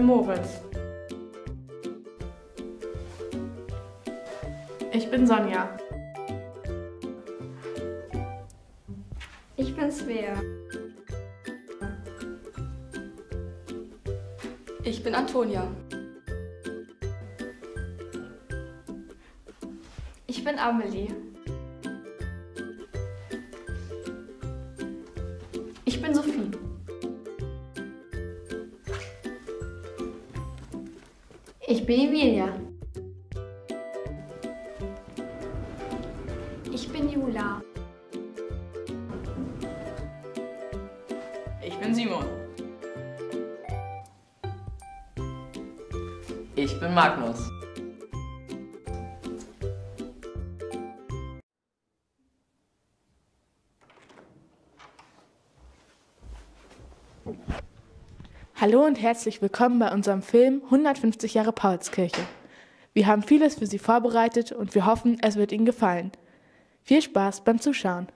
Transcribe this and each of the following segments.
Moritz. Ich bin Sonja. Ich bin Svea. Ich bin Antonia. Ich bin Amelie. Ich bin Sophie. Ich bin Emilia. Ich bin Jula. Ich bin Simon. Ich bin Magnus. Hallo und herzlich willkommen bei unserem Film 150 Jahre Paulskirche. Wir haben vieles für Sie vorbereitet und wir hoffen, es wird Ihnen gefallen. Viel Spaß beim Zuschauen.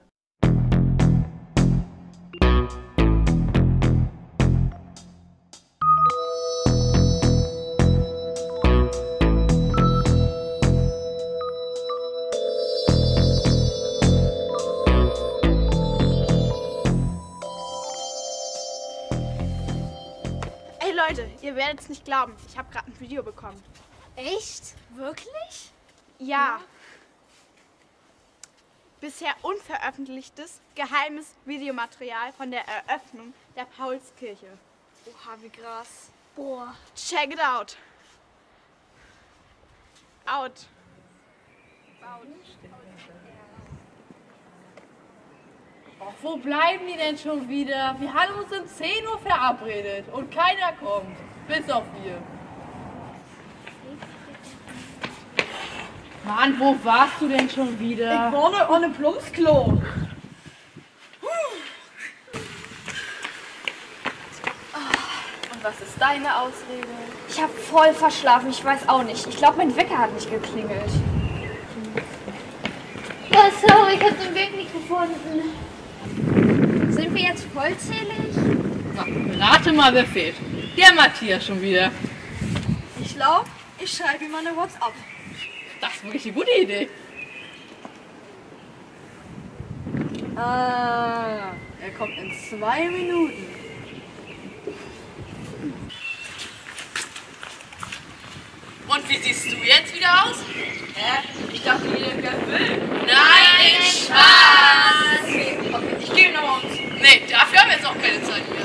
Ey Leute, ihr werdet es nicht glauben. Ich habe gerade ein Video bekommen. Echt? Wirklich? Ja. Bisher unveröffentlichtes, geheimes Videomaterial von der Eröffnung der Paulskirche. Oha, wie krass. Boah. Check it out. Out. Ach, wo bleiben die denn schon wieder? Wir haben uns um 10 Uhr verabredet und keiner kommt. Bis auf wir. Mann, wo warst du denn schon wieder? Ich wohne ohne Plumpsklo. Und was ist deine Ausrede? Ich habe voll verschlafen, ich weiß auch nicht. Ich glaube, mein Wecker hat nicht geklingelt. Oh, sorry, ich habe den Weg nicht gefunden. Sind wir jetzt vollzählig? Na, rate mal, wer fehlt. Der Matthias schon wieder. Ich glaube, ich schreibe ihm mal eine WhatsApp. Das ist wirklich eine gute Idee. Ah, er kommt in 2 Minuten. Und wie siehst du jetzt wieder aus? Hä? Ich dachte, jeder will. Nein, Spaß! Okay, ich gehe noch uns. Nee, dafür haben wir jetzt auch keine Zeit mehr.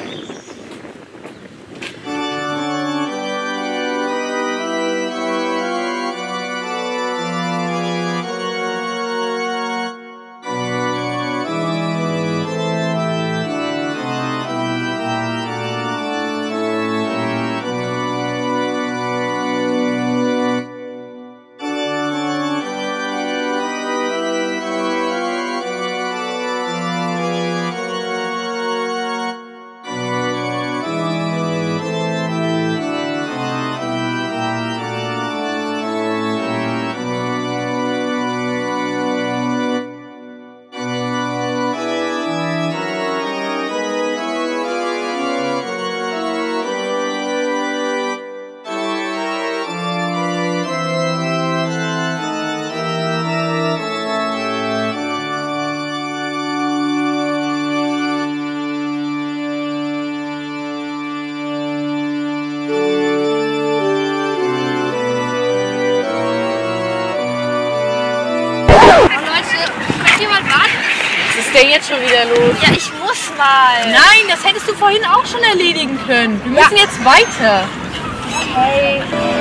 Was ist denn jetzt schon wieder los? Ja, ich muss mal. Nein, das hättest du vorhin auch schon erledigen können. Wir müssen jetzt weiter. Hey.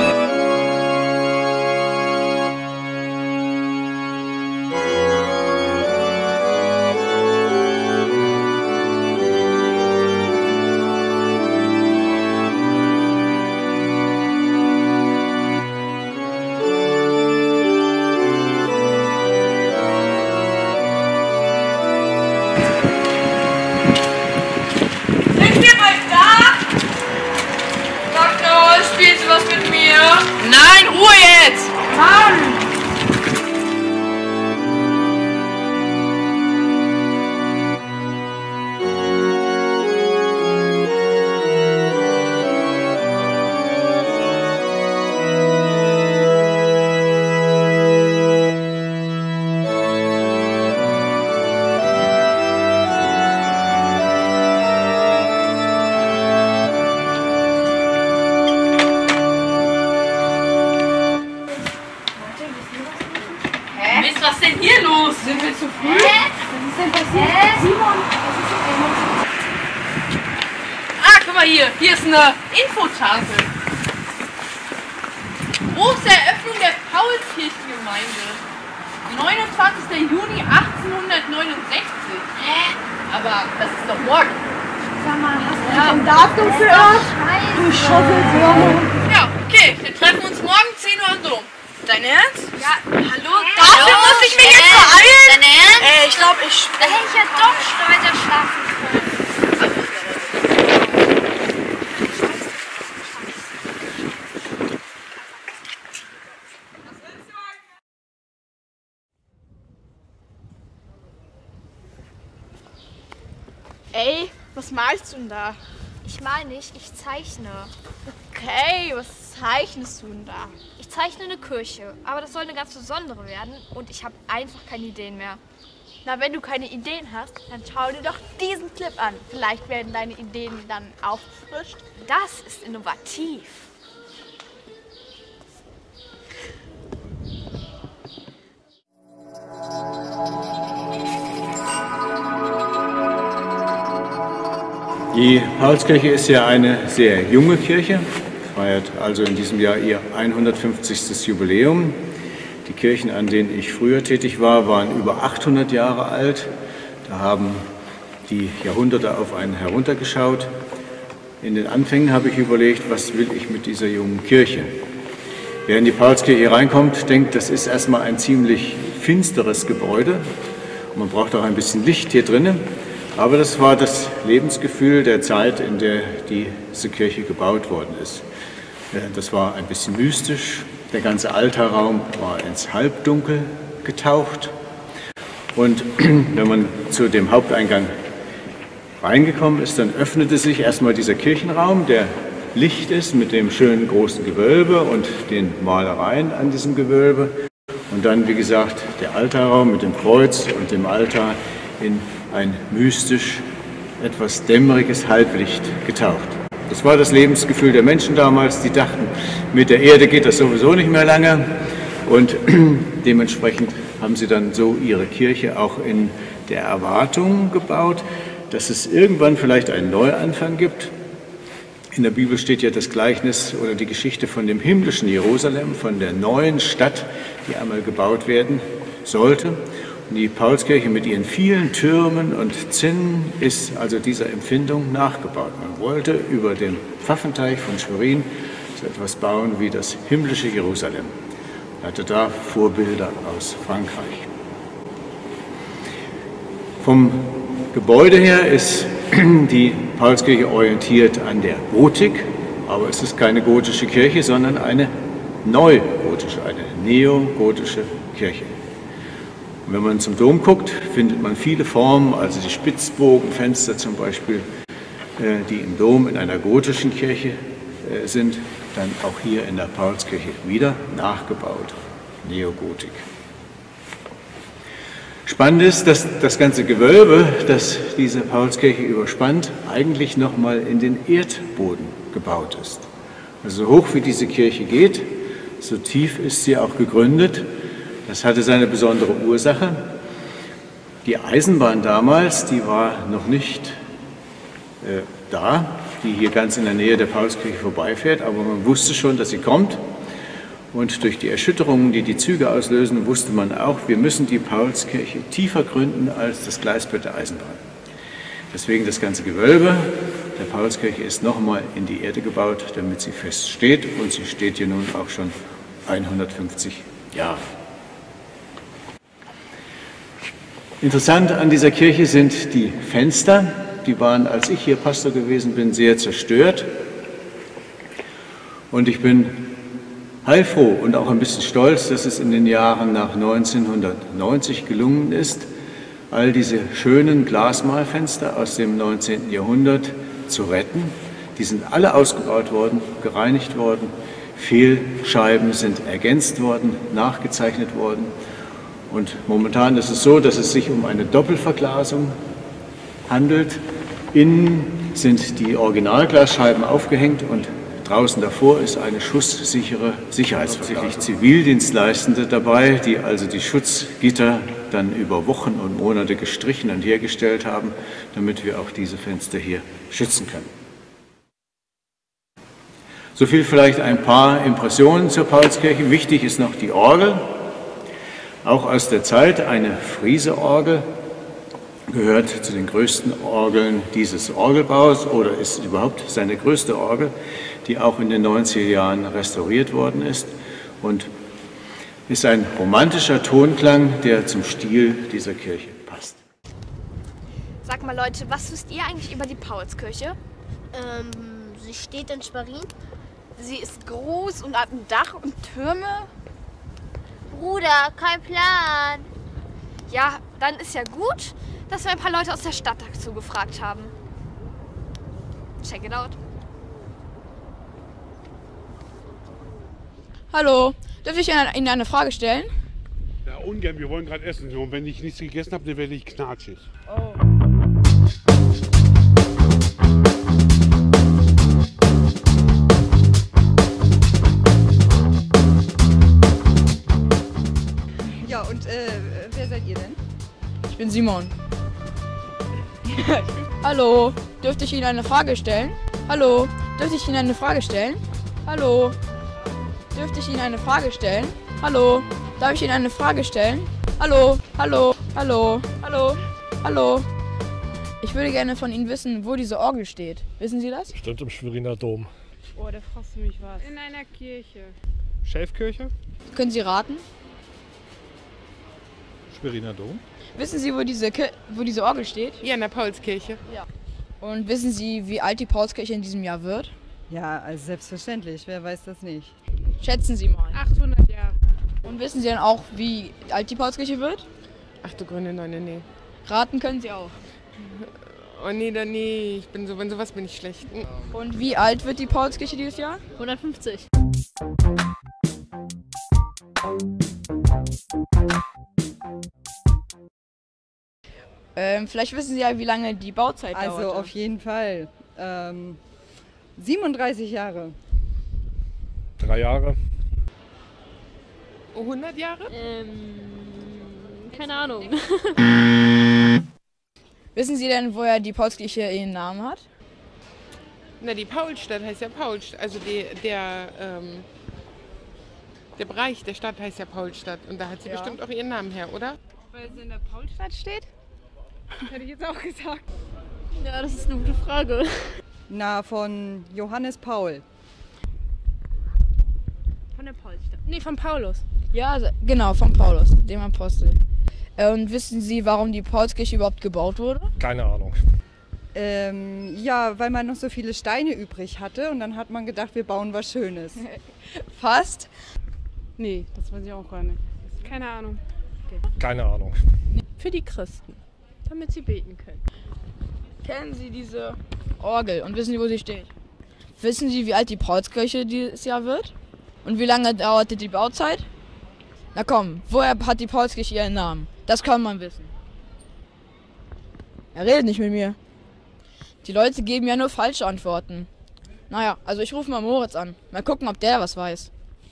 Spielst du was mit mir? Nein, Ruhe jetzt! Mann! hier los? Sind wir zu früh? Was ist denn passiert? Simon, Ah, guck mal hier. Hier ist eine Infotafel. Große Eröffnung der Paulskirchengemeinde. 29. Juni 1869. Aber das ist doch morgen. sag mal, hast du Ein Datum für uns? Du Schottelbirne. Ja, okay. Wir treffen uns morgen 10 Uhr am Dom. Dein Ernst? Ja, hallo? Dafür muss ich mich jetzt beeilen? Dein Ernst? Ich glaube, ich... Da hätte ich ja doch weiter schlafen können. Ey, was malst du denn da? Ich mal nicht, ich zeichne. Okay, was zeichnest du denn da? Ich zeichne eine Kirche, aber das soll eine ganz besondere werden und ich habe einfach keine Ideen mehr. Na, wenn du keine Ideen hast, dann schau dir doch diesen Clip an. Vielleicht werden deine Ideen dann aufgefrischt. Das ist innovativ. Die Paulskirche ist ja eine sehr junge Kirche, feiert also in diesem Jahr ihr 150. Jubiläum. Die Kirchen, an denen ich früher tätig war, waren über 800 Jahre alt. Da haben die Jahrhunderte auf einen heruntergeschaut. In den Anfängen habe ich überlegt, was will ich mit dieser jungen Kirche? Wer in die Paulskirche reinkommt, denkt, das ist erstmal ein ziemlich finsteres Gebäude. Man braucht auch ein bisschen Licht hier drinnen. Aber das war das Lebensgefühl der Zeit, in der diese Kirche gebaut worden ist. Das war ein bisschen mystisch. Der ganze Altarraum war ins Halbdunkel getaucht. Und wenn man zu dem Haupteingang reingekommen ist, dann öffnete sich erstmal dieser Kirchenraum, der Licht ist mit dem schönen großen Gewölbe und den Malereien an diesem Gewölbe. Und dann, wie gesagt, der Altarraum mit dem Kreuz und dem Altar in ein mystisch, etwas dämmeriges Halblicht getaucht. Das war das Lebensgefühl der Menschen damals, die dachten, mit der Erde geht das sowieso nicht mehr lange und dementsprechend haben sie dann so ihre Kirche auch in der Erwartung gebaut, dass es irgendwann vielleicht einen Neuanfang gibt. In der Bibel steht ja das Gleichnis oder die Geschichte von dem himmlischen Jerusalem, von der neuen Stadt, die einmal gebaut werden sollte. Und die Paulskirche mit ihren vielen Türmen und Zinnen ist also dieser Empfindung nachgebaut. Man wollte über den Pfaffenteich von Schwerin so etwas bauen wie das himmlische Jerusalem. Man hatte da Vorbilder aus Frankreich. Vom Gebäude her ist die Paulskirche orientiert an der Gotik, aber es ist keine gotische Kirche, sondern eine neugotische, eine neogotische Kirche. Und wenn man zum Dom guckt, findet man viele Formen, also die Spitzbogenfenster zum Beispiel, die im Dom in einer gotischen Kirche sind, dann auch hier in der Paulskirche wieder nachgebaut, Neogotik. Spannend ist, dass das ganze Gewölbe, das diese Paulskirche überspannt, eigentlich nochmal in den Erdboden gebaut ist. Also so hoch wie diese Kirche geht, so tief ist sie auch gegründet. Das hatte seine besondere Ursache. Die Eisenbahn damals, die war noch nicht da, die hier ganz in der Nähe der Paulskirche vorbeifährt, aber man wusste schon, dass sie kommt. Und durch die Erschütterungen, die die Züge auslösen, wusste man auch, wir müssen die Paulskirche tiefer gründen als das Gleisbett der Eisenbahn. Deswegen das ganze Gewölbe der Paulskirche ist nochmal in die Erde gebaut, damit sie fest steht. Und sie steht hier nun auch schon 150 Jahre. Interessant an dieser Kirche sind die Fenster. Die waren, als ich hier Pastor gewesen bin, sehr zerstört. Und ich bin heilfroh und auch ein bisschen stolz, dass es in den Jahren nach 1990 gelungen ist, all diese schönen Glasmalfenster aus dem 19. Jahrhundert zu retten. Die sind alle ausgebaut worden, gereinigt worden, Fehlscheiben sind ergänzt worden, nachgezeichnet worden. Und momentan ist es so, dass es sich um eine Doppelverglasung handelt. Innen sind die Originalglasscheiben aufgehängt und draußen davor ist eine schusssichere Sicherheitsverglasung. Zivildienstleistende dabei, die also die Schutzgitter dann über Wochen und Monate gestrichen und hergestellt haben, damit wir auch diese Fenster hier schützen können. So viel vielleicht ein paar Impressionen zur Paulskirche. Wichtig ist noch die Orgel, auch aus der Zeit eine Frieseorgel, gehört zu den größten Orgeln dieses Orgelbaus oder ist überhaupt seine größte Orgel, die auch in den 90er Jahren restauriert worden ist und ist ein romantischer Tonklang, der zum Stil dieser Kirche passt. Sag mal Leute, was wisst ihr eigentlich über die Paulskirche? Sie steht in Schwerin. Sie ist groß und hat ein Dach und Türme. Bruder, kein Plan. Ja, dann ist ja gut, dass wir ein paar Leute aus der Stadt dazu gefragt haben. Check it out. Hallo, dürfte ich Ihnen eine Frage stellen? Ja, ungern. Wir wollen gerade essen. Und wenn ich nichts gegessen habe, dann werde ich knatschig. Oh. Ja, und wer seid ihr denn? Ich bin Simon. Hallo, dürfte ich Ihnen eine Frage stellen? Hallo, dürfte ich Ihnen eine Frage stellen? Hallo, dürfte ich Ihnen eine Frage stellen? Hallo, darf ich Ihnen eine Frage stellen? Hallo, hallo, hallo, hallo, hallo. Ich würde gerne von Ihnen wissen, wo diese Orgel steht. Wissen Sie das? Stimmt, im Schweriner Dom. Oh, da fragst du mich was. In einer Kirche. Schäfkirche? Können Sie raten? Schweriner Dom? Wissen Sie, wo diese Orgel steht? Ja, in der Paulskirche. Ja. Und wissen Sie, wie alt die Paulskirche in diesem Jahr wird? Ja, also selbstverständlich. Wer weiß das nicht? Schätzen Sie mal. 800 Jahre. Und wissen Sie dann auch, wie alt die Paulskirche wird? Ach du Gründe, nein, nee. Raten können Sie auch. Oh nee, nee. Wenn sowas bin ich schlecht. Und wie alt wird die Paulskirche dieses Jahr? 150. Vielleicht wissen Sie ja, wie lange die Bauzeit dauert. Also auf jeden Fall. 37 Jahre. 3 Jahre. 100 Jahre? Keine Ahnung. Wissen Sie denn, woher die Paulskirche ihren Namen hat? Na, die Paulstadt heißt ja Paulstadt. Also der Bereich der Stadt heißt ja Paulstadt. Und da hat sie bestimmt auch ihren Namen her, oder? Weil es in der Paulstadt steht? Hätte ich jetzt auch gesagt. Ja, das ist eine gute Frage. Na, von Johannes Paul. Von der Paulstadt. Nee, von Paulus. Ja, genau, von Paulus, dem Apostel. Und wissen Sie, warum die Paulskirche überhaupt gebaut wurde? Keine Ahnung. Ja, weil man noch so viele Steine übrig hatte und dann hat man gedacht, wir bauen was Schönes. Fast. Nee, das weiß ich auch gar nicht. Keine Ahnung. Okay. Keine Ahnung. Für die Christen. Damit sie beten können. Kennen Sie diese Orgel und wissen Sie, wo sie steht? Wissen Sie, wie alt die Paulskirche dieses Jahr wird? Und wie lange dauerte die Bauzeit? Na komm, woher hat die Paulskirche ihren Namen? Das kann man wissen. Er redet nicht mit mir. Die Leute geben ja nur falsche Antworten. Naja, also ich rufe mal Moritz an. Mal gucken, ob der was weiß.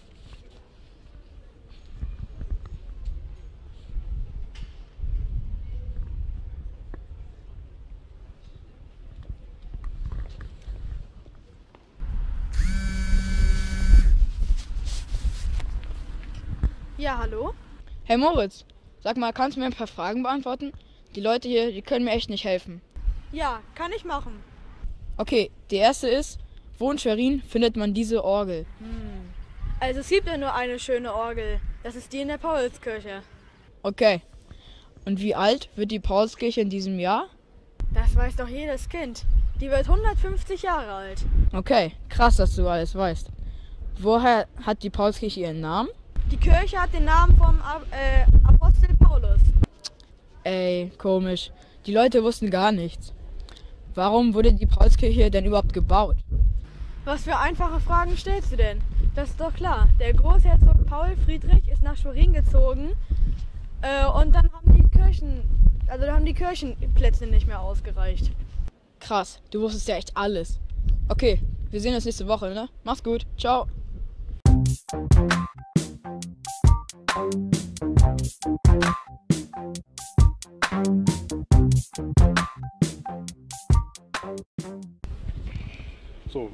Ja, hallo? Hey Moritz, sag mal, kannst du mir ein paar Fragen beantworten? Die Leute hier, die können mir echt nicht helfen. Ja, kann ich machen. Okay, die erste ist, wo in Schwerin findet man diese Orgel? Also es gibt ja nur eine schöne Orgel. Das ist die in der Paulskirche. Okay. Und wie alt wird die Paulskirche in diesem Jahr? Das weiß doch jedes Kind. Die wird 150 Jahre alt. Okay, krass, dass du alles weißt. Woher hat die Paulskirche ihren Namen? Die Kirche hat den Namen vom Apostel Paulus. Ey, komisch. Die Leute wussten gar nichts. Warum wurde die Paulskirche denn überhaupt gebaut? Was für einfache Fragen stellst du denn? Das ist doch klar. Der Großherzog Paul Friedrich ist nach Schwerin gezogen und dann haben die Kirchenplätze nicht mehr ausgereicht. Krass, du wusstest ja echt alles. Okay, wir sehen uns nächste Woche, ne? Mach's gut. Ciao.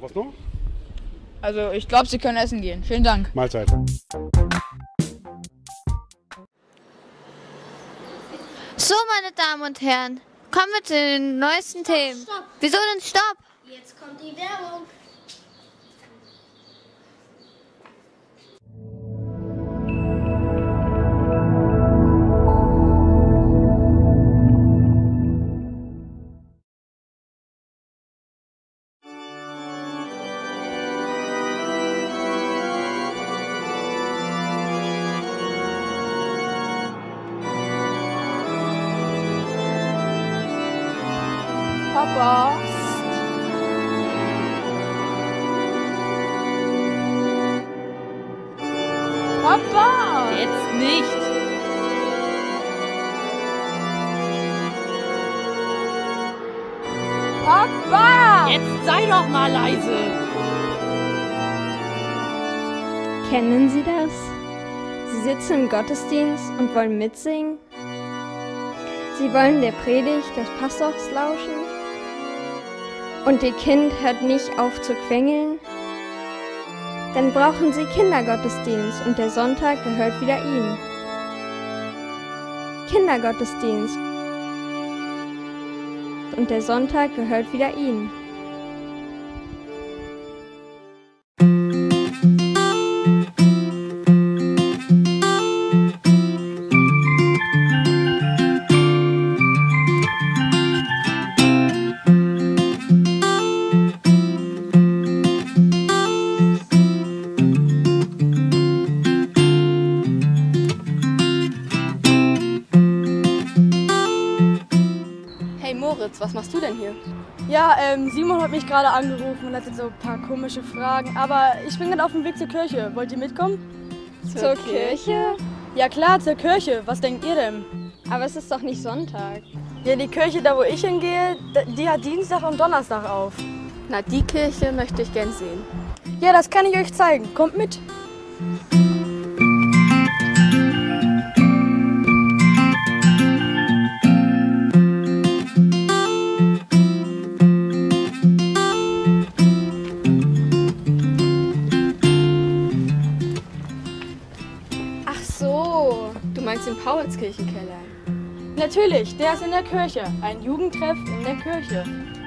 Was noch? Also ich glaube, Sie können essen gehen. Vielen Dank. Mahlzeit. So, meine Damen und Herren, kommen wir zu den neuesten Themen. Stopp. Wieso denn Stopp? Jetzt kommt die Werbung. Papa. Papa! Jetzt nicht. Papa! Jetzt sei doch mal leise. Kennen Sie das? Sie sitzen im Gottesdienst und wollen mitsingen. Sie wollen der Predigt des Pastors lauschen. Und Ihr Kind hört nicht auf zu quengeln. Dann brauchen Sie Kindergottesdienst und der Sonntag gehört wieder Ihnen. Kindergottesdienst und der Sonntag gehört wieder Ihnen. Was machst du denn hier? Ja, Simon hat mich gerade angerufen und hatte so ein paar komische Fragen. Aber ich bin gerade auf dem Weg zur Kirche. Wollt ihr mitkommen? Zur Kirche? Ja klar, zur Kirche. Was denkt ihr denn? Aber es ist doch nicht Sonntag. Ja, die Kirche, da wo ich hingehe, die hat Dienstag und Donnerstag auf. Na, die Kirche möchte ich gern sehen. Ja, das kann ich euch zeigen. Kommt mit. Du meinst den Paulskirchenkeller? Natürlich, der ist in der Kirche. Ein Jugendtreff in der Kirche.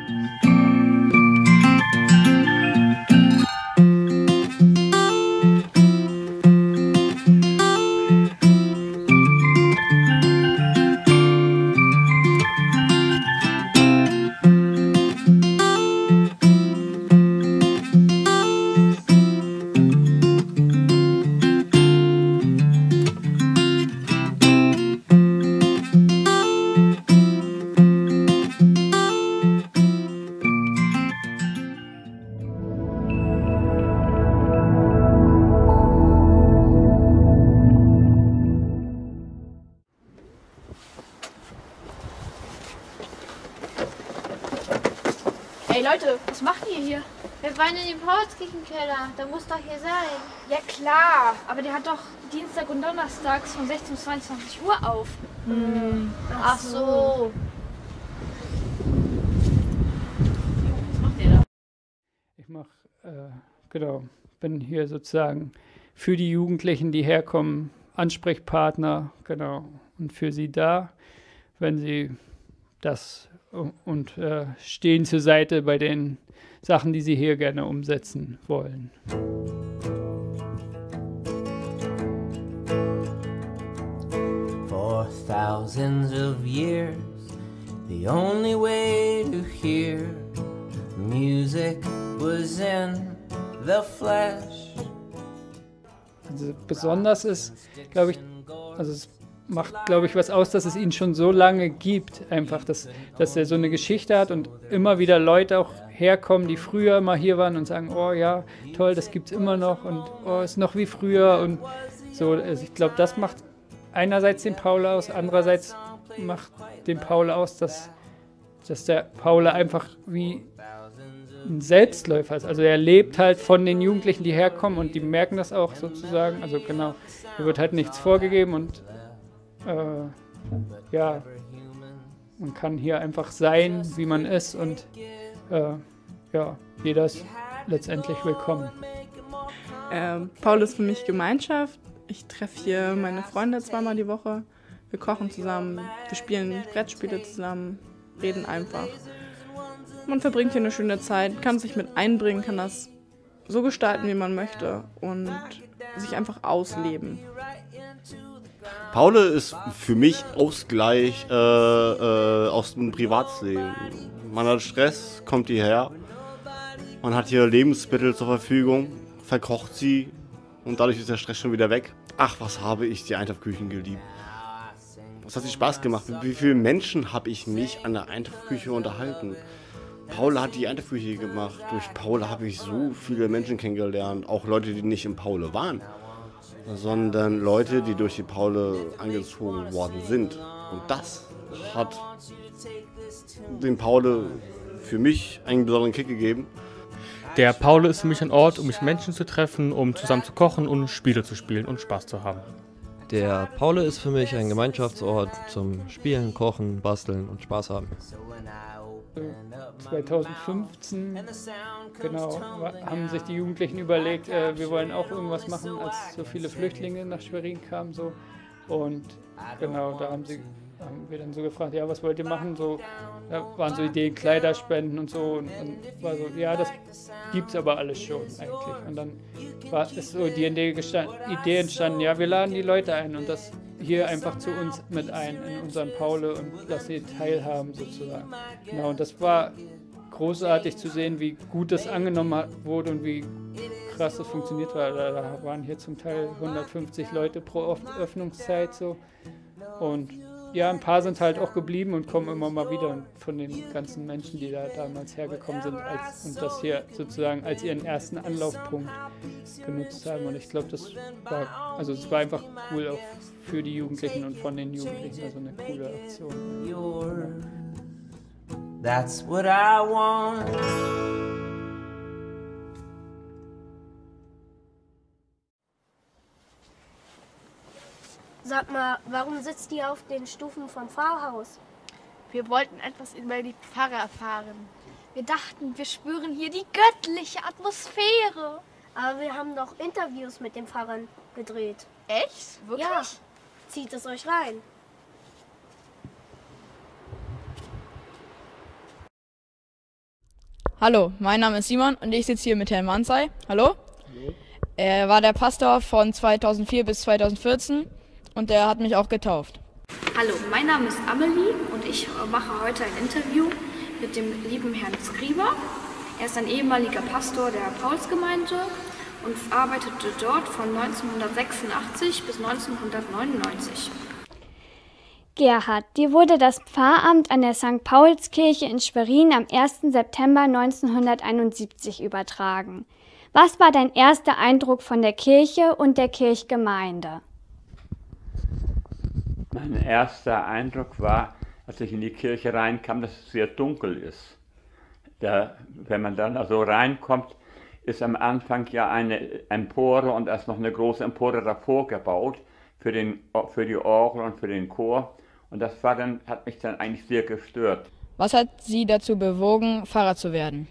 Hey Leute, was macht ihr hier? Wir wollen in den Paulskirchenkeller. Der muss doch hier sein. Ja klar, aber der hat doch Dienstag und Donnerstags von 16 bis 22 Uhr auf. Ach so. Ich bin hier sozusagen für die Jugendlichen, die herkommen, Ansprechpartner, genau, und für sie da, wenn sie das und stehen zur Seite bei den Sachen, die sie hier gerne umsetzen wollen. For thousands of years, the only way to hear music was in the flesh. Also besonders ist, glaube ich, also es macht, glaube ich, was aus, dass es ihn schon so lange gibt, einfach, dass er so eine Geschichte hat und immer wieder Leute auch herkommen, die früher mal hier waren und sagen, oh ja, toll, das gibt's immer noch und oh, ist noch wie früher und so. Also ich glaube, das macht einerseits den Paul aus, andererseits macht den Paul aus, dass der Paul einfach wie ein Selbstläufer ist. Also er lebt halt von den Jugendlichen, die herkommen und die merken das auch sozusagen. Also genau, hier wird halt nichts vorgegeben und ja, man kann hier einfach sein, wie man ist und ja, jeder ist letztendlich willkommen. Paul ist für mich Gemeinschaft. Ich treffe hier meine Freunde zweimal die Woche. Wir kochen zusammen, wir spielen Brettspiele zusammen, reden einfach. Man verbringt hier eine schöne Zeit, kann sich mit einbringen, kann das so gestalten, wie man möchte und sich einfach ausleben. Paul ist für mich Ausgleich aus dem Privatsleben. Man hat Stress, kommt hierher, man hat hier Lebensmittel zur Verfügung, verkocht sie und dadurch ist der Stress schon wieder weg. Ach, was habe ich die Eintopfküchen geliebt. Was hat sich Spaß gemacht? Mit wie vielen Menschen habe ich mich an der Eintopfküche unterhalten? Paul hat die Eintopfküche gemacht. Durch Paul habe ich so viele Menschen kennengelernt. Auch Leute, die nicht im Paule waren, sondern Leute, die durch die Paule angezogen worden sind. Und das hat dem Paule für mich einen besonderen Kick gegeben. Der Paule ist für mich ein Ort, um mich Menschen zu treffen, um zusammen zu kochen und Spiele zu spielen und Spaß zu haben. Der Paule ist für mich ein Gemeinschaftsort zum Spielen, Kochen, Basteln und Spaß haben. 2015 genau, haben sich die Jugendlichen überlegt, wir wollen auch irgendwas machen, als so viele Flüchtlinge nach Schwerin kamen. So. Und genau, da haben wir dann so gefragt, ja, was wollt ihr machen? So, da waren so Ideen, Kleiderspenden und so. Und war so, ja, das gibt's aber alles schon eigentlich. Und dann ist so die Idee entstanden, ja, wir laden die Leute ein und das hier einfach zu uns mit ein, in unseren Paule und dass sie teilhaben sozusagen. Genau, und das war großartig zu sehen, wie gut das angenommen wurde und wie krass das funktioniert war. Da waren hier zum Teil 150 Leute pro Öffnungszeit so. Und ja, ein paar sind halt auch geblieben und kommen immer mal wieder von den ganzen Menschen, die da damals hergekommen sind und das hier sozusagen als ihren ersten Anlaufpunkt genutzt haben. Und ich glaube, das war einfach cool auch für die Jugendlichen und von den Jugendlichen, also eine coole Aktion. That's what I want. Sag mal, warum sitzt ihr auf den Stufen vom Pfarrhaus? Wir wollten etwas über die Pfarre erfahren. Wir dachten, wir spüren hier die göttliche Atmosphäre. Aber wir haben doch Interviews mit den Pfarrern gedreht. Echt? Wirklich? Ja. Zieht es euch rein. Hallo, mein Name ist Simon und ich sitze hier mit Herrn Manzai. Hallo? Hallo. Er war der Pastor von 2004 bis 2014 und er hat mich auch getauft. Hallo, mein Name ist Amelie und ich mache heute ein Interview mit dem lieben Herrn Skriver. Er ist ein ehemaliger Pastor der Paulsgemeinde und arbeitete dort von 1986 bis 1999. Gerhard, dir wurde das Pfarramt an der St. Paulskirche in Schwerin am 1. September 1971 übertragen. Was war dein erster Eindruck von der Kirche und der Kirchgemeinde? Mein erster Eindruck war, als ich in die Kirche reinkam, dass es sehr dunkel ist. Wenn man dann also reinkommt, ist am Anfang ja eine Empore und da ist noch eine große Empore davor gebaut für die Orgel und für den Chor. Und das hat mich dann eigentlich sehr gestört. Was hat Sie dazu bewogen, Pfarrer zu werden?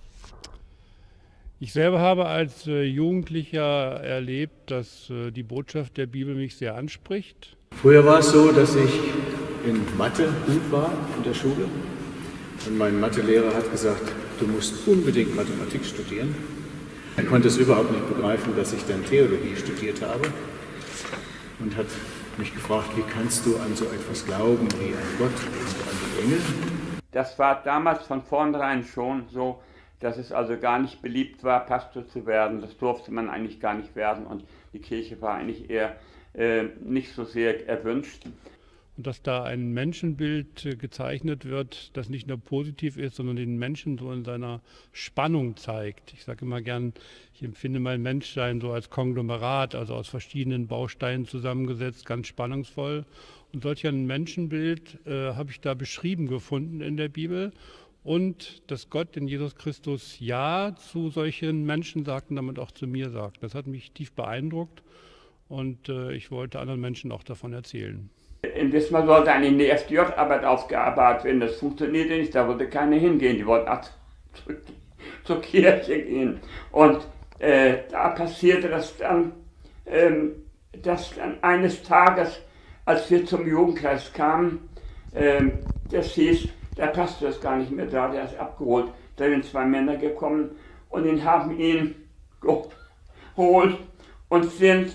Ich selber habe als Jugendlicher erlebt, dass die Botschaft der Bibel mich sehr anspricht. Früher war es so, dass ich in Mathe gut war in der Schule. Und mein Mathelehrer hat gesagt, du musst unbedingt Mathematik studieren. Er konnte es überhaupt nicht begreifen, dass ich dann Theologie studiert habe. Und hat mich gefragt, wie kannst du an so etwas glauben wie an Gott und an die Engel? Das war damals von vornherein schon so, dass es also gar nicht beliebt war, Pastor zu werden. Das durfte man eigentlich gar nicht werden und die Kirche war eigentlich eher nicht so sehr erwünscht. Und dass da ein Menschenbild gezeichnet wird, das nicht nur positiv ist, sondern den Menschen so in seiner Spannung zeigt. Ich sage immer gern, ich empfinde mein Menschsein so als Konglomerat, also aus verschiedenen Bausteinen zusammengesetzt, ganz spannungsvoll. Und solch ein Menschenbild habe ich da beschrieben gefunden in der Bibel. Und dass Gott in Jesus Christus Ja zu solchen Menschen sagt und damit auch zu mir sagt. Das hat mich tief beeindruckt und ich wollte anderen Menschen auch davon erzählen. In Wismar sollte eine FDJ-Arbeit aufgearbeitet werden. Das funktionierte nicht, da wollte keiner hingehen. Die wollten zurück zur Kirche gehen. Und da passierte das dann, dass dann eines Tages, als wir zum Jugendkreis kamen, das hieß, der Pastor ist gar nicht mehr da, der ist abgeholt. Da sind 2 Männer gekommen und haben ihn geholt und sind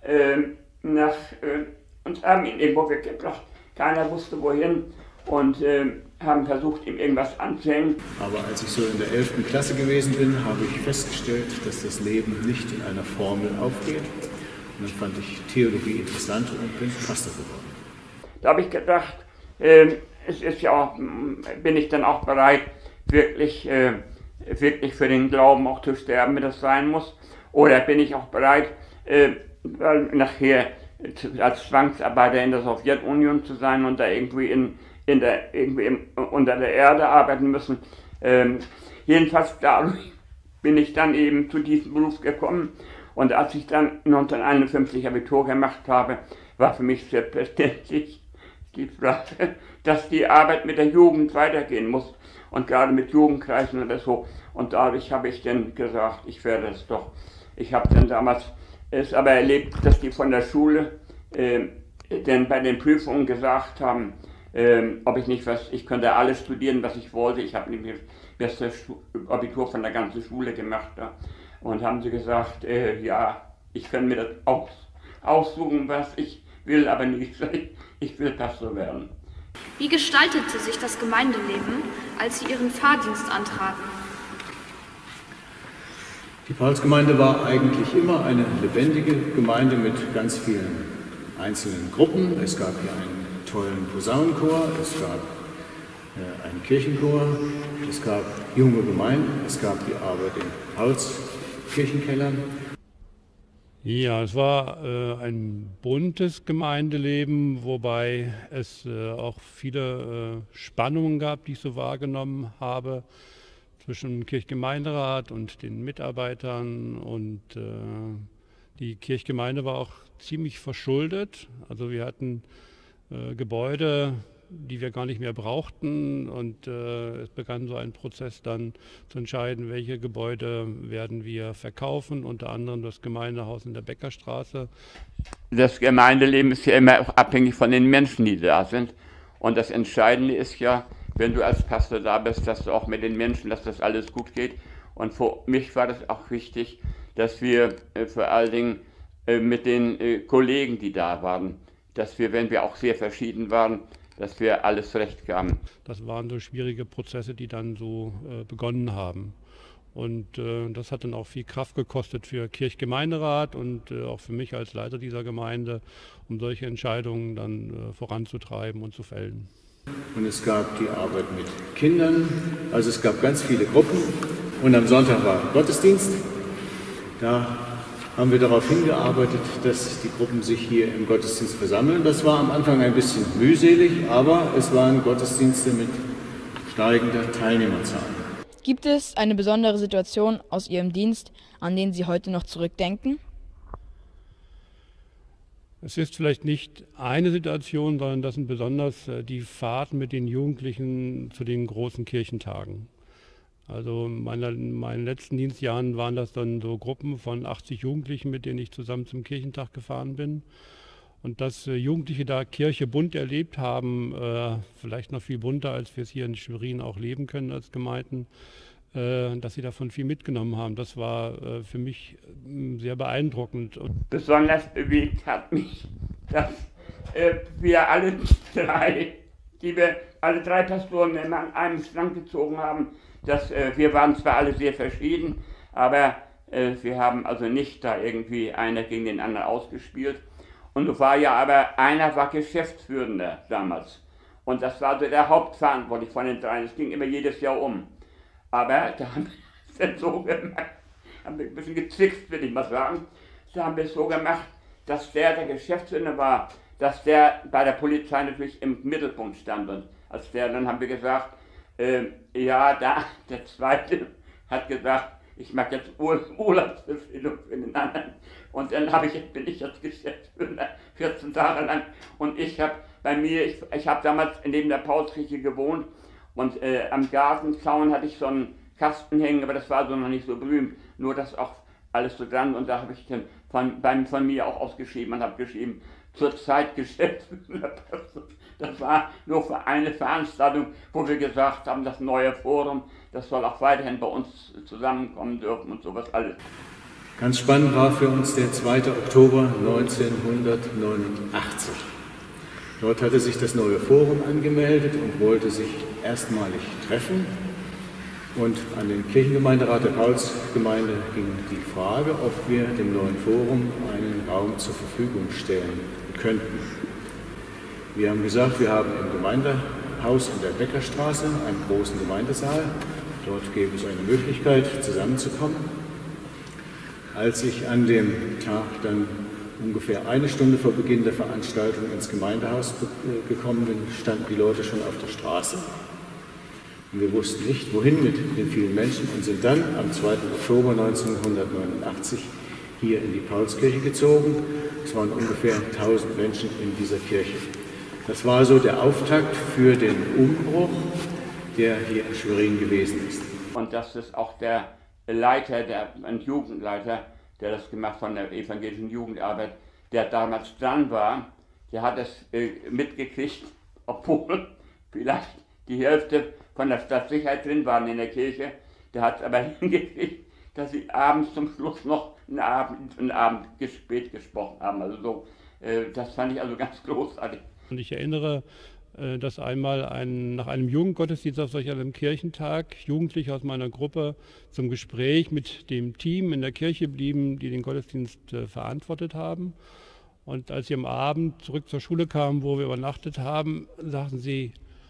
und haben ihn irgendwo weggebracht. Keiner wusste wohin und haben versucht, ihm irgendwas anzuhängen. Aber als ich so in der 11. Klasse gewesen bin, habe ich festgestellt, dass das Leben nicht in einer Formel aufgeht. Und dann fand ich Theologie interessant und bin Pastor geworden. Da habe ich gedacht, es ist ja auch, bin ich dann auch bereit, wirklich für den Glauben auch zu sterben, wenn das sein muss. Oder bin ich auch bereit, nachher als Zwangsarbeiter in der Sowjetunion zu sein und da irgendwie unter der Erde arbeiten müssen. Jedenfalls dadurch bin ich dann eben zu diesem Beruf gekommen. Und als ich dann 1951 Abitur gemacht habe, war für mich selbstverständlich die Frage, dass die Arbeit mit der Jugend weitergehen muss. Und gerade mit Jugendkreisen oder so. Und dadurch habe ich dann gesagt, ich werde es doch. Ich habe dann damals es aber erlebt, dass die von der Schule denn bei den Prüfungen gesagt haben, ob ich nicht ich könnte alles studieren, was ich wollte. Ich habe nämlich das Abitur von der ganzen Schule gemacht. Ja. Und haben sie gesagt, ja, ich kann mir das aussuchen, was ich will, aber nicht, ich will Pastor werden. Wie gestaltete sich das Gemeindeleben, als Sie Ihren Pfarrdienst antraten? Die Paulsgemeinde war eigentlich immer eine lebendige Gemeinde mit ganz vielen einzelnen Gruppen. Es gab hier einen tollen Posaunenchor, es gab einen Kirchenchor, es gab junge Gemeinden, es gab die Arbeit in Paulskirchenkellern. Ja, es war ein buntes Gemeindeleben, wobei es auch viele Spannungen gab, die ich so wahrgenommen habe, zwischen Kirchgemeinderat und den Mitarbeitern. Und die Kirchgemeinde war auch ziemlich verschuldet. Also wir hatten Gebäude, die wir gar nicht mehr brauchten, und es begann so ein Prozess dann zu entscheiden, welche Gebäude werden wir verkaufen, unter anderem das Gemeindehaus in der Bäckerstraße. Das Gemeindeleben ist ja immer auch abhängig von den Menschen, die da sind, und das Entscheidende ist ja, wenn du als Pastor da bist, dass du auch mit den Menschen, dass das alles gut geht. Und für mich war das auch wichtig, dass wir vor allen Dingen mit den Kollegen, die da waren, dass wir, wenn wir auch sehr verschieden waren, dass wir alles zurechtkamen. Das waren so schwierige Prozesse, die dann so begonnen haben. Und das hat dann auch viel Kraft gekostet für Kirchgemeinderat und auch für mich als Leiter dieser Gemeinde, um solche Entscheidungen dann voranzutreiben und zu fällen. Und es gab die Arbeit mit Kindern, also es gab ganz viele Gruppen. Und am Sonntag war Gottesdienst. Da haben wir darauf hingearbeitet, dass die Gruppen sich hier im Gottesdienst versammeln. Das war am Anfang ein bisschen mühselig, aber es waren Gottesdienste mit steigender Teilnehmerzahl. Gibt es eine besondere Situation aus Ihrem Dienst, an den Sie heute noch zurückdenken? Es ist vielleicht nicht eine Situation, sondern das sind besonders die Fahrten mit den Jugendlichen zu den großen Kirchentagen. Also in meinen letzten Dienstjahren waren das dann so Gruppen von 80 Jugendlichen, mit denen ich zusammen zum Kirchentag gefahren bin. Und dass Jugendliche da Kirche bunt erlebt haben, vielleicht noch viel bunter, als wir es hier in Schwerin auch leben können als Gemeinden, dass sie davon viel mitgenommen haben. Das war für mich sehr beeindruckend. Besonders bewegt hat mich, dass wir alle drei Pastoren immer an einem Strang gezogen haben. Wir waren zwar alle sehr verschieden, aber wir haben also nicht da irgendwie einer gegen den anderen ausgespielt. Und einer war Geschäftsführender damals. Und das war so der Hauptverantwortliche von den dreien. Es ging immer jedes Jahr um. Aber da haben wir es so gemacht, haben wir ein bisschen gezwickst, will ich mal sagen. Da haben wir es so gemacht, dass der Geschäftsführer war, dass der bei der Polizei natürlich im Mittelpunkt stand. Und dann haben wir gesagt, der Zweite hat gesagt, ich mache jetzt Urlaubsbefehlung für den anderen. Und dann bin ich jetzt Geschäftsführer 14 Tage lang. Und ich habe damals neben der Paulskirche gewohnt. Und am Gartenzaun hatte ich so einen Kasten hängen, aber das war so noch nicht so berühmt. Nur das auch alles so dran und da habe ich dann von mir auch ausgeschrieben und habe geschrieben, zur Zeit Geschäftsführer. Das war nur für eine Veranstaltung, wo wir gesagt haben, das neue Forum, das soll auch weiterhin bei uns zusammenkommen dürfen und sowas alles. Ganz spannend war für uns der 2. Oktober 1989. Dort hatte sich das neue Forum angemeldet und wollte sich erstmalig treffen. Und an den Kirchengemeinderat der Paulsgemeinde ging die Frage, ob wir dem neuen Forum einen Raum zur Verfügung stellen könnten. Wir haben gesagt, wir haben im Gemeindehaus in der Beckerstraße einen großen Gemeindesaal. Dort gäbe es eine Möglichkeit, zusammenzukommen. Als ich an dem Tag dann ungefähr eine Stunde vor Beginn der Veranstaltung ins Gemeindehaus gekommen bin, standen die Leute schon auf der Straße. Und wir wussten nicht, wohin mit den vielen Menschen und sind dann am 2. Oktober 1989 hier in die Paulskirche gezogen. Es waren ungefähr 1000 Menschen in dieser Kirche. Das war so der Auftakt für den Umbruch, der hier in Schwerin gewesen ist. Und das ist auch der Leiter, ein Jugendleiter, der das gemacht von der evangelischen Jugendarbeit, der damals dran war, der hat es mitgekriegt, obwohl vielleicht die Hälfte von der Stadtsicherheit drin waren in der Kirche. Der hat es aber hingekriegt, dass sie abends zum Schluss noch einen Abend spät gesprochen haben. Also so, das fand ich also ganz großartig. Und ich erinnere, dass einmal nach einem Jugendgottesdienst auf solch einem Kirchentag Jugendliche aus meiner Gruppe zum Gespräch mit dem Team in der Kirche blieben, die den Gottesdienst verantwortet haben. Und als sie am Abend zurück zur Schule kamen, wo wir übernachtet haben, sagten sie,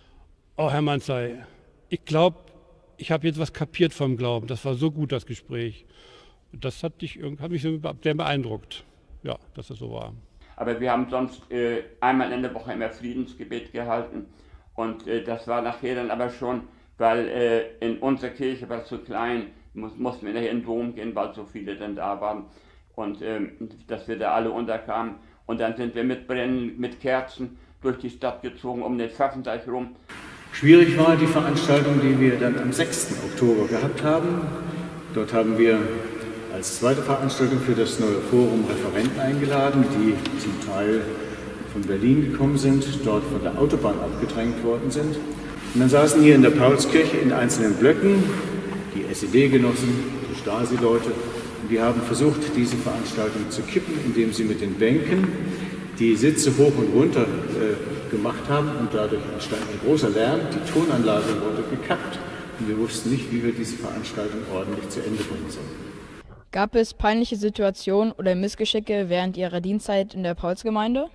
oh Herr Manzey, ich glaube, ich habe jetzt was kapiert vom Glauben. Das war so gut, das Gespräch. Das hat mich sehr beeindruckt, ja, dass das so war. Aber wir haben sonst einmal in der Woche immer Friedensgebet gehalten und das war nachher dann aber schon, weil in unserer Kirche war es zu klein, mussten wir nachher in den Dom gehen, weil so viele dann da waren und dass wir da alle unterkamen. Und dann sind wir mit Brennen, mit Kerzen durch die Stadt gezogen, um den Pfaffenteich rum. Schwierig war die Veranstaltung, die wir dann am 6. Oktober gehabt haben. Dort haben wir als zweite Veranstaltung für das neue Forum Referenten eingeladen, die zum Teil von Berlin gekommen sind, dort von der Autobahn abgedrängt worden sind. Und dann saßen hier in der Paulskirche in einzelnen Blöcken die SED-Genossen, die Stasi-Leute, und die haben versucht, diese Veranstaltung zu kippen, indem sie mit den Bänken die Sitze hoch und runter gemacht haben und dadurch entstand ein großer Lärm. Die Tonanlage wurde gekappt und wir wussten nicht, wie wir diese Veranstaltung ordentlich zu Ende bringen sollen. Gab es peinliche Situationen oder Missgeschicke während Ihrer Dienstzeit in der Paulsgemeinde?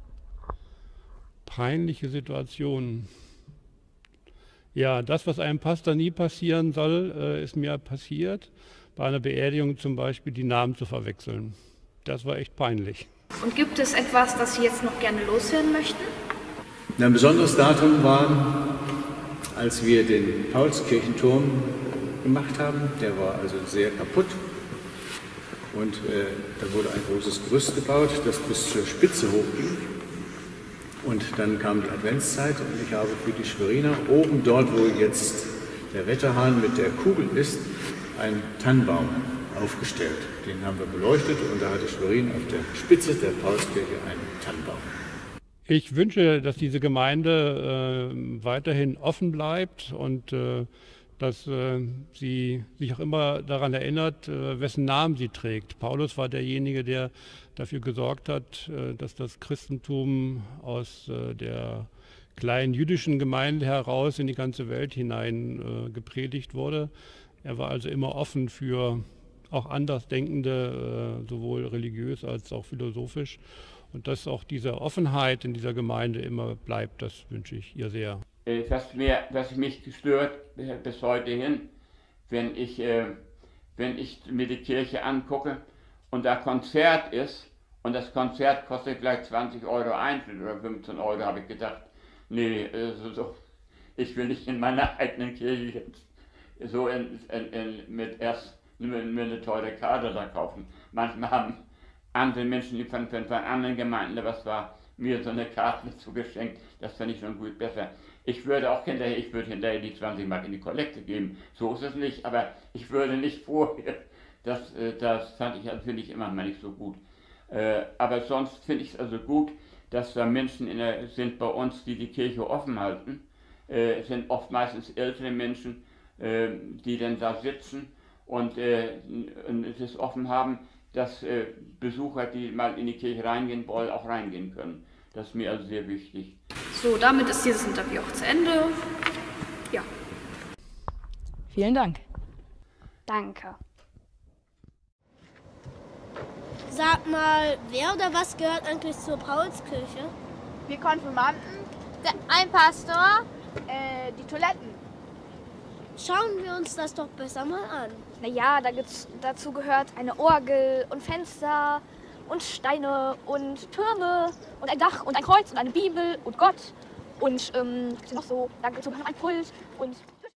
Peinliche Situationen. Ja, das, was einem Pastor nie passieren soll, ist mir passiert. Bei einer Beerdigung zum Beispiel die Namen zu verwechseln. Das war echt peinlich. Und gibt es etwas, das Sie jetzt noch gerne loswerden möchten? Ein besonderes Datum war, als wir den Paulskirchenturm gemacht haben. Der war also sehr kaputt. Und da wurde ein großes Gerüst gebaut, das bis zur Spitze hochging. Und dann kam die Adventszeit und ich habe für die Schweriner oben dort, wo jetzt der Wetterhahn mit der Kugel ist, einen Tannenbaum aufgestellt. Den haben wir beleuchtet und da hatte Schwerin auf der Spitze der Paulskirche einen Tannenbaum. Ich wünsche, dass diese Gemeinde weiterhin offen bleibt und dass sie sich auch immer daran erinnert, wessen Namen sie trägt. Paulus war derjenige, der dafür gesorgt hat, dass das Christentum aus der kleinen jüdischen Gemeinde heraus in die ganze Welt hinein gepredigt wurde. Er war also immer offen für auch Andersdenkende, sowohl religiös als auch philosophisch. Und dass auch diese Offenheit in dieser Gemeinde immer bleibt, das wünsche ich ihr sehr. Was mich stört bis heute hin, wenn ich mir die Kirche angucke und da Konzert ist und das Konzert kostet vielleicht 20 € Eintritt oder 15 €, habe ich gedacht, nee, ich will nicht in meiner eigenen Kirche jetzt so mit eine teure Karte da kaufen. Manchmal haben andere Menschen, die von anderen Gemeinden, was war mir so eine Karte zugeschenkt, das fand ich schon gut besser. Ich würde hinterher die 20 Mark in die Kollekte geben. So ist es nicht, aber ich würde nicht vorher. Das finde ich immer mal nicht so gut. Aber sonst finde ich es also gut, dass da Menschen sind bei uns, die Kirche offen halten. Es sind oft meistens ältere Menschen, die dann da sitzen und es offen haben, dass Besucher, die mal in die Kirche reingehen wollen, auch reingehen können. Das ist mir also sehr wichtig. So, damit ist dieses Interview auch zu Ende. Ja. Vielen Dank. Danke. Sag mal, wer oder was gehört eigentlich zur Paulskirche? Wir Konfirmanden, ein Pastor, die Toiletten. Schauen wir uns das doch besser mal an. Naja, dazu gehört eine Orgel und Fenster und Steine und Türme und ein Dach und ein Kreuz und eine Bibel und Gott und noch so, dazu gehört ein Pult und...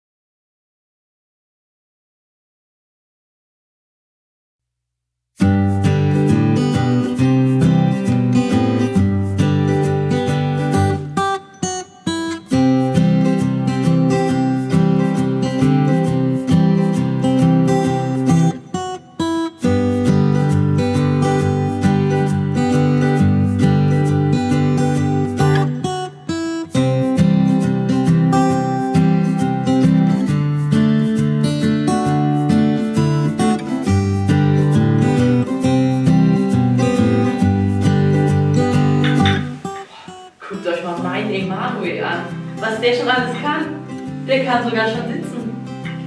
Emanuel an. Was der schon alles kann. Der kann sogar schon sitzen.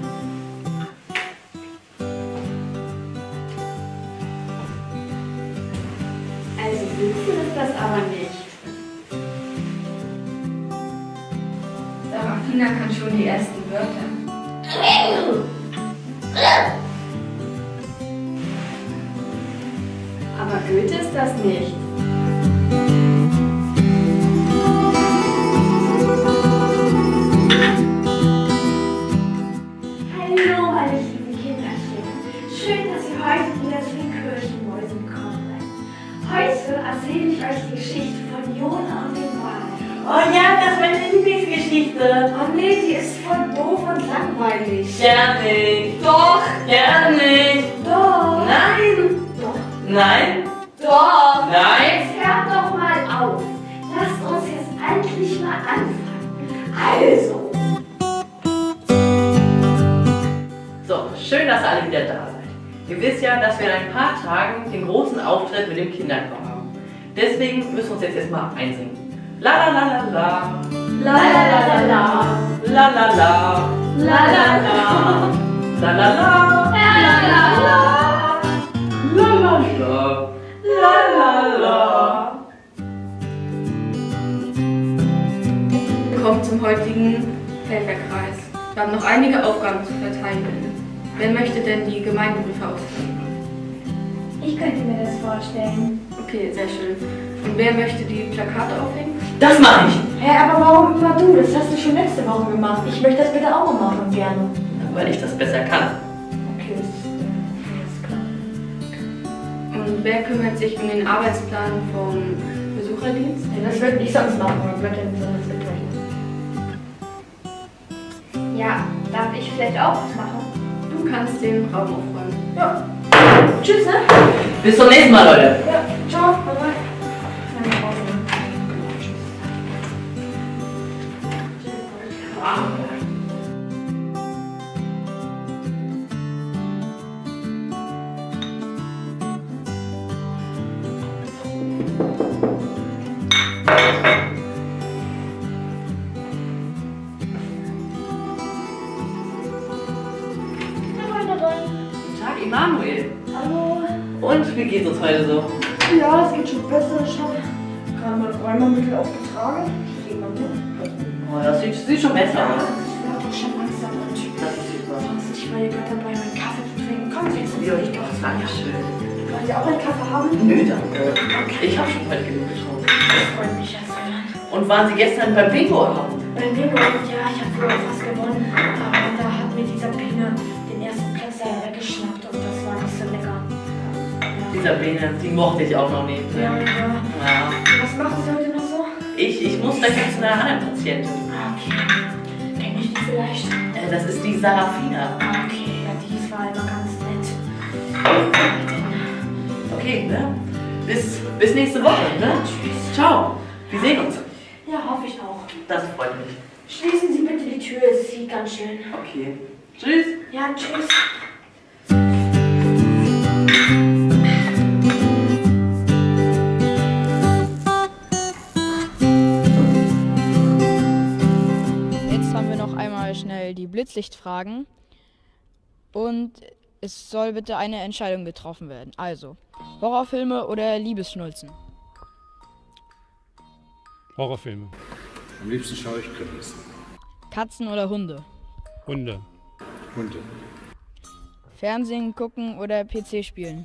Also sitzen ist das aber nicht. Serafina kann schon die ersten Wörter. Aber Goethe ist das nicht. Hallo, meine lieben Kinderchen. Schön, dass ihr heute wieder zu den Kirchenmäusen gekommen seid. Heute erzähle ich euch die Geschichte von Jona und dem Wal. Oh ja, das ist meine Lieblingsgeschichte. Oh nee, die ist voll doof und langweilig. Gern nicht. Doch. Gern nicht. Doch. Nein. Doch. Nein. Doch. Nein. Jetzt hört doch mal auf. Lasst uns jetzt endlich mal anfangen. Also. So, schön, dass ihr alle wieder da seid. Ihr wisst ja, dass wir in ein paar Tagen den großen Auftritt mit dem Kinderchor haben. Deswegen müssen wir uns jetzt erstmal einsingen. La la la la la. La la la la la. La la la. La la la. La la la. La la la. La la la. La la la. Willkommen zum heutigen Helferkreis. Wir haben noch einige Aufgaben zu verteilen. Wer möchte denn die Gemeindebriefe ausfüllen? Ich könnte mir das vorstellen. Okay, sehr schön. Und wer möchte die Plakate aufhängen? Das mache ich! Hä, aber warum immer du? Das hast du schon letzte Woche gemacht. Ich möchte das bitte auch mal machen, gerne. Weil ich das besser kann. Okay, das ist klar. Und wer kümmert sich um den Arbeitsplan vom Besucherdienst? Ja, das würde ich sonst machen, aber wird denn sonst mitrechnen. Ja, darf ich vielleicht auch was machen? Du kannst den Raum aufräumen. Ja. Tschüss, ne? Bis zum nächsten Mal, Leute. Ja, ciao, bye bye. Guten Tag, Emanuel. Hallo. Und wie geht's uns heute so? Ja, es geht schon besser. Ich habe gerade mein Räumermittel aufgetragen. Ich gehe mal mit. Oh, das sieht schon besser aus. Ich werde schon langsam und Das ist super. ich war hier gerade dabei, meinen Kaffee zu trinken. Komm, jetzt Ja, das war ja schön. Wollt ihr auch einen Kaffee haben? Nö, danke. Ich habe schon heute genug getrunken. Das freut mich ja sehr. Und waren Sie gestern beim Bingo-Abend? Beim Bingo, ja, ich habe früher fast gewonnen. Aber da hat mir dieser Biene den ersten Platz weggeschnappt und das war nicht so lecker. Dieser Bene, die mochte ich auch noch nicht. Ja. Ja. Was machen Sie heute noch so? Ich muss gleich zu einer anderen Patientin. Okay. Kenn ich die vielleicht? Das ist die Sarafina. Okay, ja, die war immer ganz nett. Okay, ne? Bis nächste Woche, ne? Tschüss. Ciao. Wir sehen uns. Ja, hoffe ich auch. Das freut mich. Schließen Sie bitte die Tür, es sieht ganz schön. Okay. Tschüss. Ja, tschüss. Jetzt haben wir noch einmal schnell die Blitzlichtfragen. Und es soll bitte eine Entscheidung getroffen werden. Also, Horrorfilme oder Liebesschnulzen? Horrorfilme. Am liebsten schaue ich Krimis. Katzen oder Hunde? Hunde. Hunde. Fernsehen gucken oder PC spielen?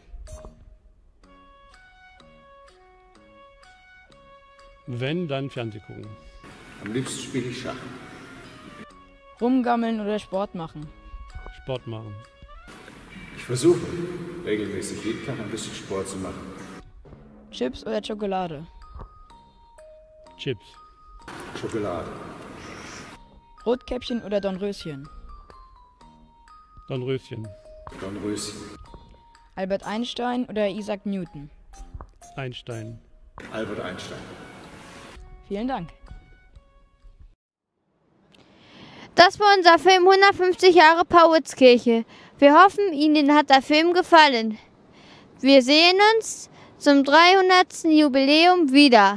Wenn, dann Fernsehen gucken. Am liebsten spiele ich Schach. Rumgammeln oder Sport machen? Sport machen. Ich versuche regelmäßig jeden Tag ein bisschen Sport zu machen. Chips oder Schokolade? Chips. Schokolade. Rotkäppchen oder Dornröschen? Dornröschen. Dornröschen. Albert Einstein oder Isaac Newton? Einstein. Albert Einstein. Vielen Dank. Das war unser Film 150 Jahre Pauliskirche. Wir hoffen, Ihnen hat der Film gefallen. Wir sehen uns zum 300. Jubiläum wieder.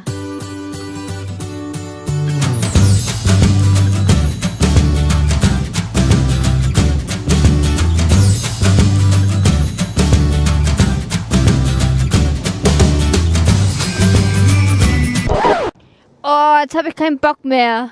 Oh, jetzt habe ich keinen Bock mehr.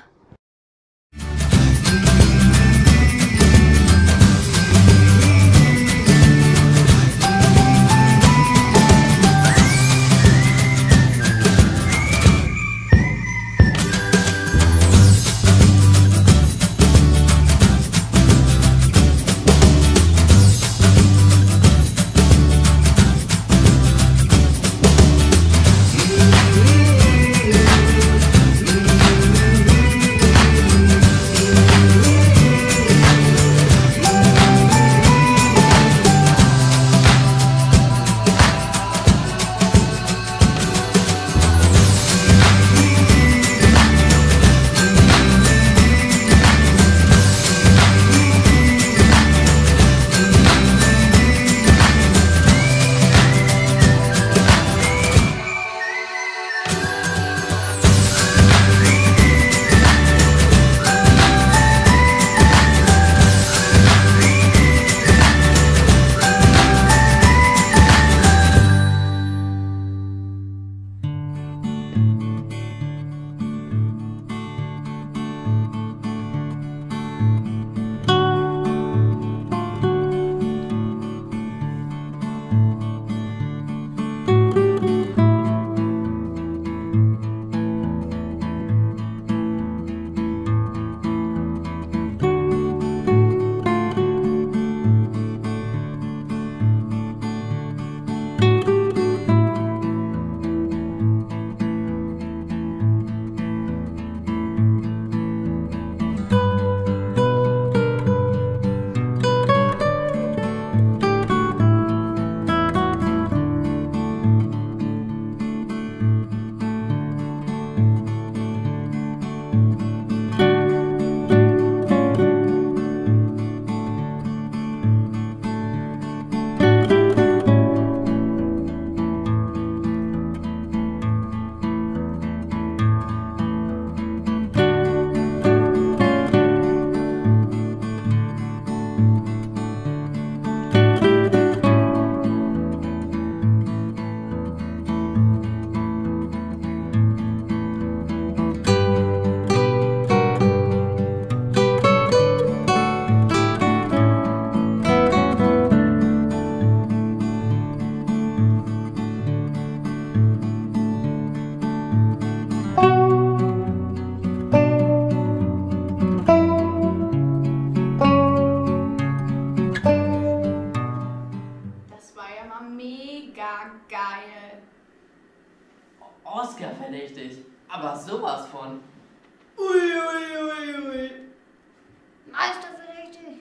Oscar verdächtig. Aber sowas von. Ui. Meisterverdächtig.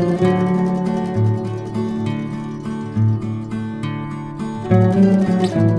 Musik